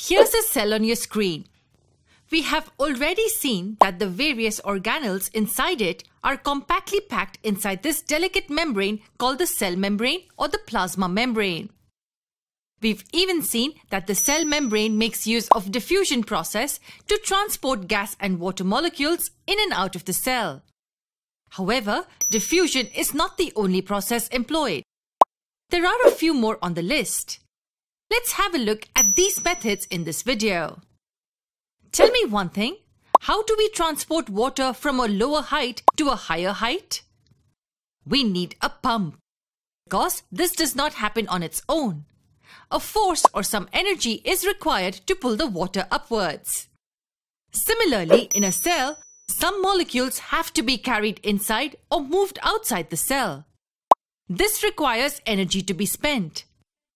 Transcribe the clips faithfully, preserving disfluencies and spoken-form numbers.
Here's a cell on your screen. We have already seen that the various organelles inside it are compactly packed inside this delicate membrane called the cell membrane or the plasma membrane. We've even seen that the cell membrane makes use of diffusion process to transport gas and water molecules in and out of the cell. However, diffusion is not the only process employed. There are a few more on the list. Let's have a look at these methods in this video. Tell me one thing, how do we transport water from a lower height to a higher height? We need a pump. Because this does not happen on its own. A force or some energy is required to pull the water upwards. Similarly, in a cell, some molecules have to be carried inside or moved outside the cell. This requires energy to be spent.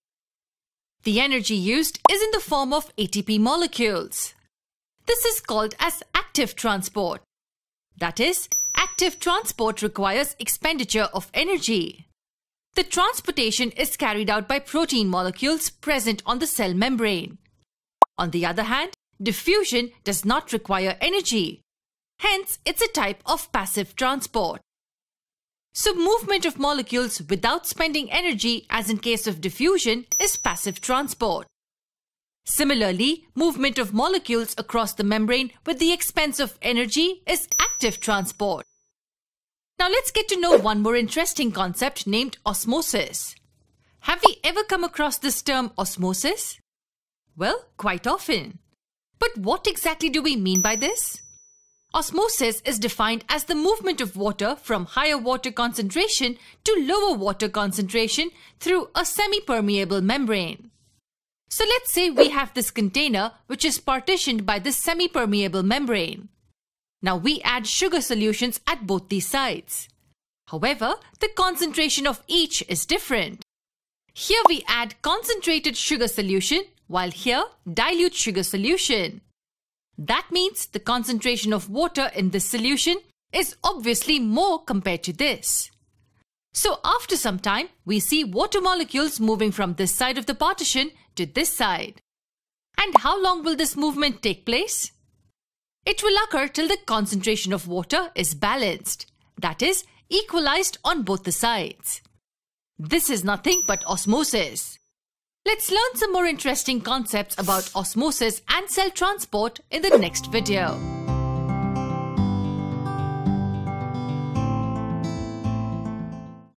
The energy used is in the form of A T P molecules. This is called as active transport. That is, active transport requires expenditure of energy. The transportation is carried out by protein molecules present on the cell membrane. On the other hand, diffusion does not require energy. Hence, it's a type of passive transport. So, movement of molecules without spending energy, as in case of diffusion, is passive transport. Similarly, movement of molecules across the membrane with the expense of energy is active transport. Now let's get to know one more interesting concept named osmosis. Have we ever come across this term osmosis? Well, quite often. But what exactly do we mean by this? Osmosis is defined as the movement of water from higher water concentration to lower water concentration through a semi-permeable membrane. So let's say we have this container which is partitioned by this semi-permeable membrane. Now we add sugar solutions at both these sides. However, the concentration of each is different. Here we add concentrated sugar solution, while here dilute sugar solution. That means the concentration of water in this solution is obviously more compared to this. So after some time, we see water molecules moving from this side of the partition to this side. And how long will this movement take place? It will occur till the concentration of water is balanced, that is, equalized on both the sides. This is nothing but osmosis. Let's learn some more interesting concepts about osmosis and cell transport in the next video.